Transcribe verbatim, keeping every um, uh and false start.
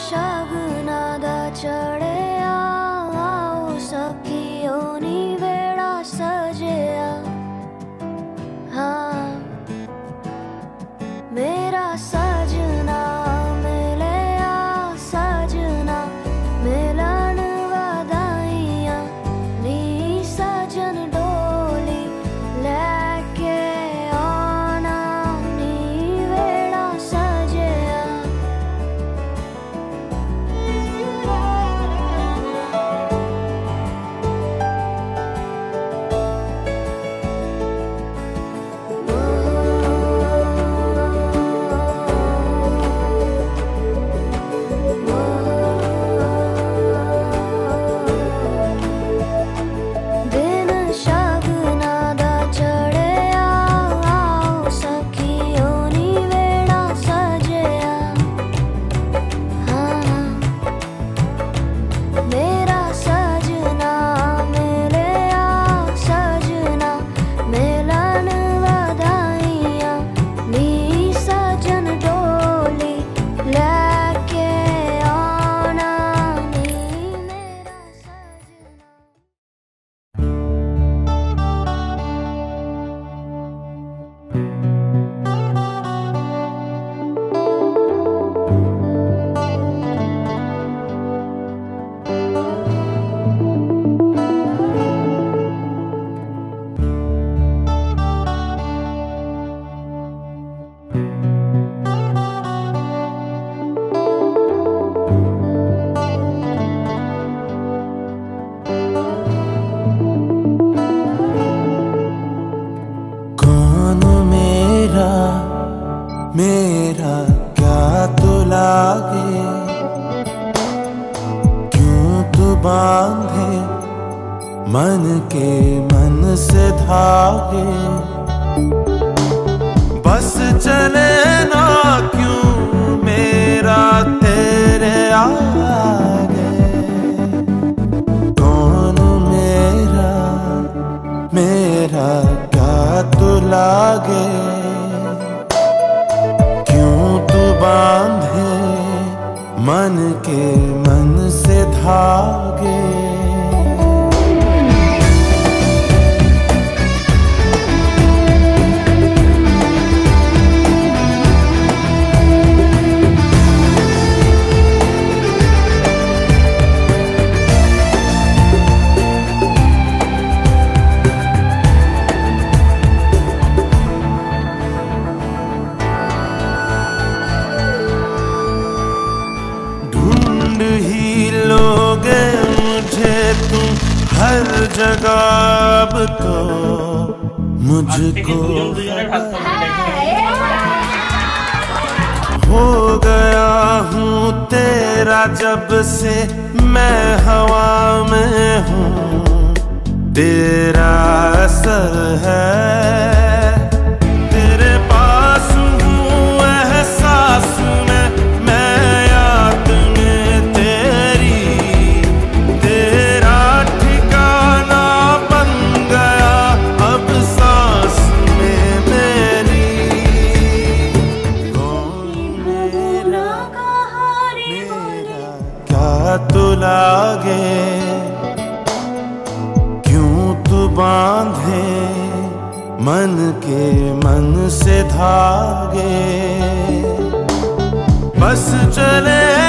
शगुना दा चढ़िया आओ सखियो नी वेड़ा सजिया। हाँ मेरा सजना मिलिया सजना मिलन वधाइया नी सजन डोली लैके आना नी वेड़ा सजिया। दिन शगुना दा चढ़िया आओ सखियो नी वेड़ा सजिया। हाँ मेरा सजना मिलिया सजना मिलन वधाइया नी सजन डोली लैके आना नी मेरा सजना। कौन मेरा मेरा क्या तो लागे, क्यों तू बांधे मन के मन से धागे। बस चले ना क्यों मेरा तेरे आगे। कौन मेरा मेरा क्या तू लागे, क्यों तू बांधे मन के मन से धागे। ढूंढ ही लोगे मुझे तुम हर जगह, अब तो मुझको हो गया हूँ तेरा जब से मैं हवा में हूँ। तेरा असर है तेरे पास हूँ एहसास में मैं याद में तेरी। तेरा ठिकाना बन गया अब सांस में मेरी। कौन मेरा मेरा क्या तू लागे, क्यों तू बांधे मन के मन से धागे। बस चले